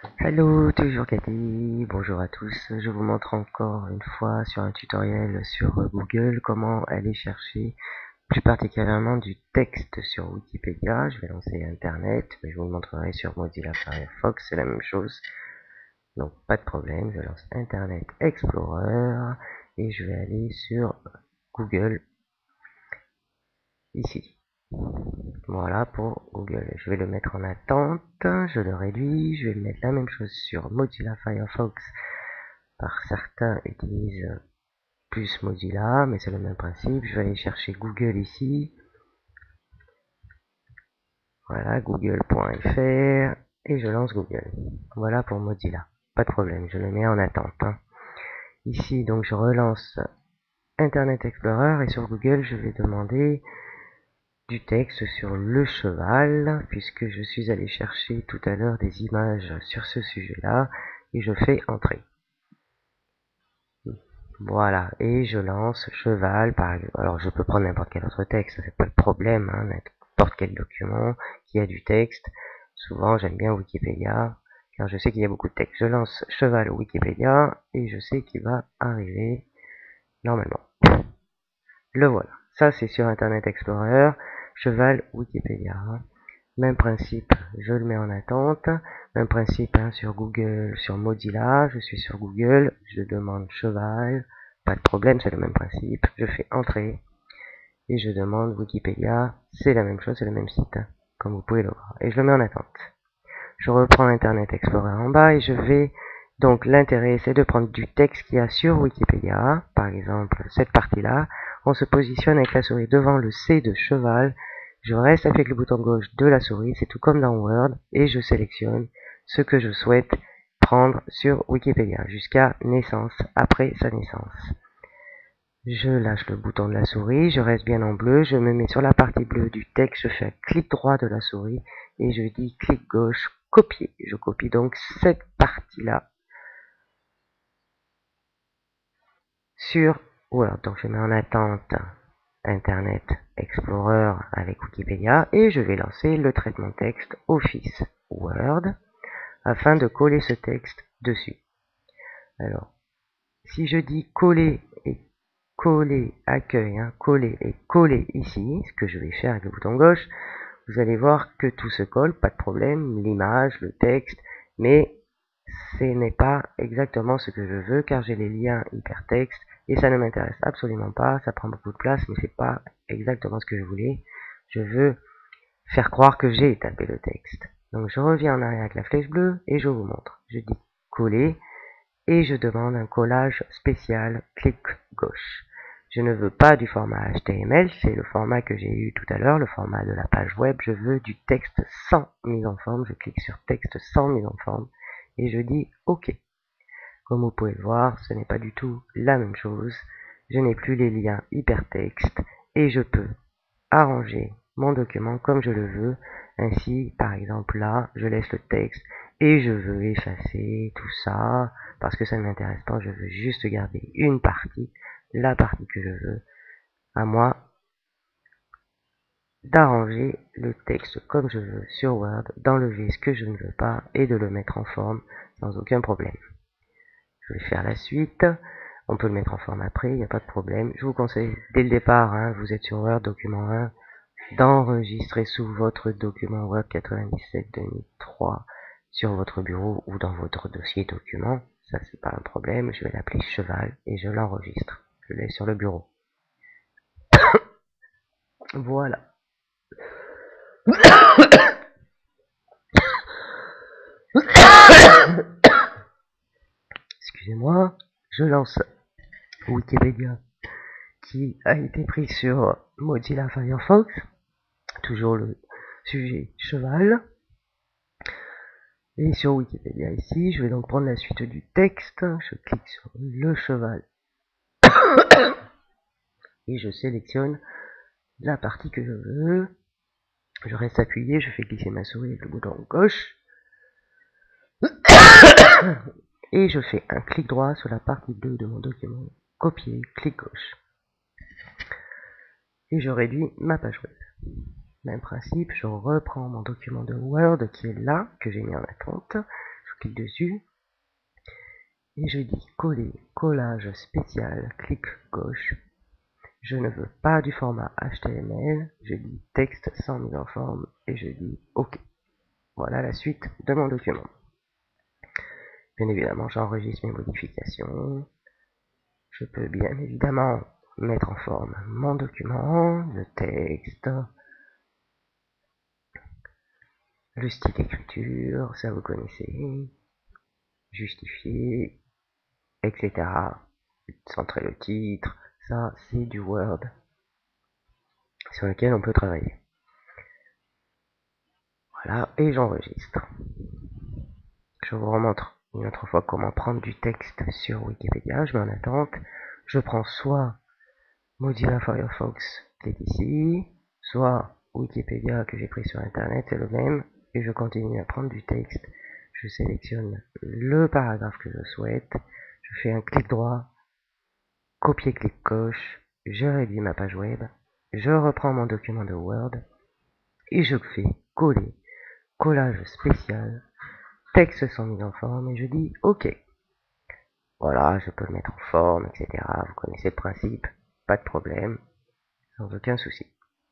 Hello, toujours Cathy, bonjour à tous. Je vous montre encore une fois sur un tutoriel sur Google comment aller chercher plus particulièrement du texte sur Wikipédia. Je vais lancer Internet, mais je vous le montrerai sur Mozilla Firefox, c'est la même chose. Donc pas de problème, je lance Internet Explorer et je vais aller sur Google ici. Voilà pour Google. Je vais le mettre en attente, je le réduis, je vais mettre la même chose sur Mozilla Firefox. Par certains utilisent plus Mozilla, mais c'est le même principe. Je vais aller chercher Google ici. Voilà, google.fr et je lance Google. Voilà pour Mozilla. Pas de problème, je le mets en attente. Ici, donc, je relance Internet Explorer et sur Google, je vais demander du texte sur le cheval, puisque je suis allé chercher tout à l'heure des images sur ce sujet-là, et je fais entrer. Voilà, et je lance cheval, par exemple. Alors je peux prendre n'importe quel autre texte, c'est pas le problème, n'importe quel document qui a du texte. Souvent j'aime bien Wikipédia, car je sais qu'il y a beaucoup de texte. Je lance cheval Wikipédia, et je sais qu'il va arriver normalement. Le voilà. Ça c'est sur Internet Explorer, cheval Wikipédia. Même principe, je le mets en attente. Même principe sur Google, sur Mozilla, je suis sur Google, je demande cheval, pas de problème, c'est le même principe. Je fais entrer et je demande Wikipédia, c'est la même chose, c'est le même site, comme vous pouvez le voir. Et je le mets en attente. Je reprends Internet Explorer en bas et je vais, donc l'intérêt c'est de prendre du texte qu'il y a sur Wikipédia, par exemple cette partie-là. On se positionne avec la souris devant le C de cheval. Je reste avec le bouton gauche de la souris, c'est tout comme dans Word, et je sélectionne ce que je souhaite prendre sur Wikipédia jusqu'à naissance, après sa naissance. Je lâche le bouton de la souris, je reste bien en bleu, je me mets sur la partie bleue du texte, je fais un clic droit de la souris et je dis clic gauche, copier. Je copie donc cette partie-là sur Word. Donc je mets en attente Internet Explorer avec Wikipédia et je vais lancer le traitement texte Office Word afin de coller ce texte dessus. Alors, si je dis coller et coller accueil, coller et coller ici, ce que je vais faire avec le bouton gauche, vous allez voir que tout se colle, pas de problème, l'image, le texte, mais ce n'est pas exactement ce que je veux car j'ai les liens hypertexte et ça ne m'intéresse absolument pas, ça prend beaucoup de place mais c'est pas exactement ce que je voulais. Je veux faire croire que j'ai tapé le texte. Donc je reviens en arrière avec la flèche bleue et je vous montre. Je dis coller et je demande un collage spécial, clic gauche. Je ne veux pas du format HTML, c'est le format que j'ai eu tout à l'heure, le format de la page web. Je veux du texte sans mise en forme. Je clique sur texte sans mise en forme et je dis OK. Comme vous pouvez le voir, ce n'est pas du tout la même chose. Je n'ai plus les liens hypertexte et je peux arranger mon document comme je le veux. Ainsi, par exemple là, je laisse le texte et je veux effacer tout ça parce que ça ne m'intéresse pas. Je veux juste garder une partie, la partie que je veux. À moi d'arranger le texte comme je veux sur Word, d'enlever ce que je ne veux pas et de le mettre en forme sans aucun problème. Je vais faire la suite. On peut le mettre en forme après, il n'y a pas de problème. Je vous conseille dès le départ, vous êtes sur Word, document 1, d'enregistrer sous votre document Word 97-2003 sur votre bureau ou dans votre dossier document. Ça, c'est pas un problème. Je vais l'appeler cheval et je l'enregistre. Je l'ai sur le bureau. Voilà. Excusez-moi. Je lance Wikipédia qui a été pris sur Mozilla Firefox. Toujours le sujet cheval. Et sur Wikipédia ici, je vais donc prendre la suite du texte. Je clique sur le cheval et je sélectionne la partie que je veux. Je reste appuyé, je fais glisser ma souris avec le bouton gauche. Et je fais un clic droit sur la partie bleue de mon document. Copier, clic gauche. Et je réduis ma page web. Même principe, je reprends mon document de Word qui est là, que j'ai mis en attente. Je clique dessus et je dis coller, collage spécial, clic gauche. Je ne veux pas du format HTML, je dis texte sans mise en forme et je dis OK. Voilà la suite de mon document. Bien évidemment, j'enregistre mes modifications. Je peux bien évidemment mettre en forme mon document, le texte, le style d'écriture, ça vous connaissez, justifier, etc. Centrer le titre, ça c'est du Word sur lequel on peut travailler. Voilà, et j'enregistre. Je vous remontre une autre fois comment prendre du texte sur Wikipédia. Je mets en attente. Je prends soit Mozilla Firefox qui est ici, soit Wikipédia que j'ai pris sur internet, c'est le même, et je continue à prendre du texte. Je sélectionne le paragraphe que je souhaite, je fais un clic droit, copier-clic gauche, je réduis ma page web, je reprends mon document de Word, et je fais coller, collage spécial, texte sans mise en forme, et je dis OK. Voilà, je peux le mettre en forme, etc. Vous connaissez le principe, pas de problème, sans aucun souci.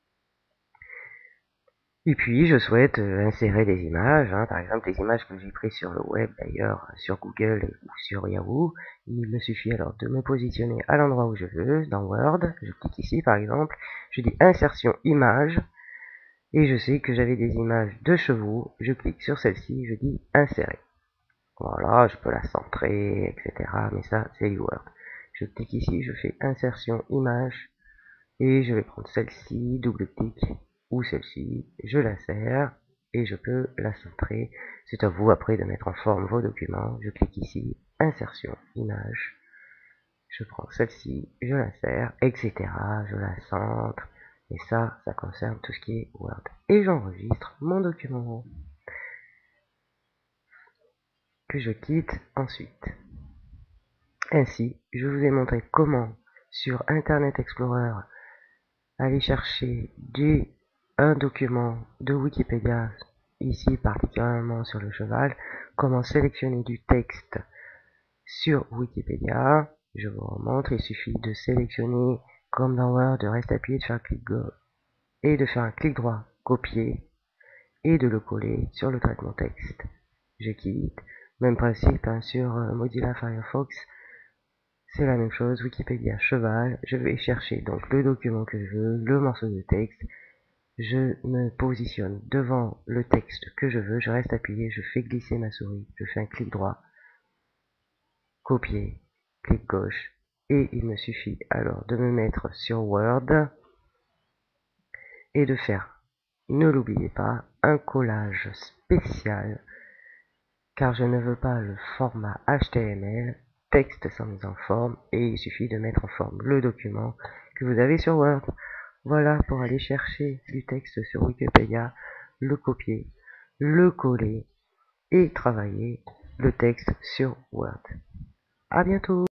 Et puis, je souhaite insérer des images, par exemple les images que j'ai prises sur le web d'ailleurs, sur Google ou sur Yahoo. Il me suffit alors de me positionner à l'endroit où je veux, dans Word, je clique ici par exemple, je dis insertion image, et je sais que j'avais des images de chevaux, je clique sur celle-ci, je dis insérer. Voilà, je peux la centrer, etc. Mais ça, c'est du Word. Je clique ici, je fais insertion image, et je vais prendre celle-ci, double-clic, ou celle-ci, je la serre, et je peux la centrer. C'est à vous après de mettre en forme vos documents. Je clique ici, insertion, image, je prends celle-ci, je la serre, etc. Je la centre, et ça concerne tout ce qui est Word. Et j'enregistre mon document, que je quitte ensuite. Ainsi, je vous ai montré comment, sur Internet Explorer, aller chercher un document de Wikipédia, ici particulièrement sur le cheval, comment sélectionner du texte sur Wikipédia. Je vous remontre, il suffit de sélectionner, comme dans Word, de rester appuyé, de faire un clic gauche et de faire un clic droit, copier, et de le coller sur le traitement texte. Je quitte. Même principe sur Mozilla Firefox, c'est la même chose, Wikipédia cheval, je vais chercher donc le document que je veux, le morceau de texte, je me positionne devant le texte que je veux, je reste appuyé, je fais glisser ma souris, je fais un clic droit, copier, clic gauche, et il me suffit alors de me mettre sur Word et de faire, ne l'oubliez pas, un collage spécial, car je ne veux pas le format HTML, texte sans mise en forme, et il suffit de mettre en forme le document que vous avez sur Word. Voilà pour aller chercher du texte sur Wikipédia, le copier, le coller et travailler le texte sur Word. À bientôt!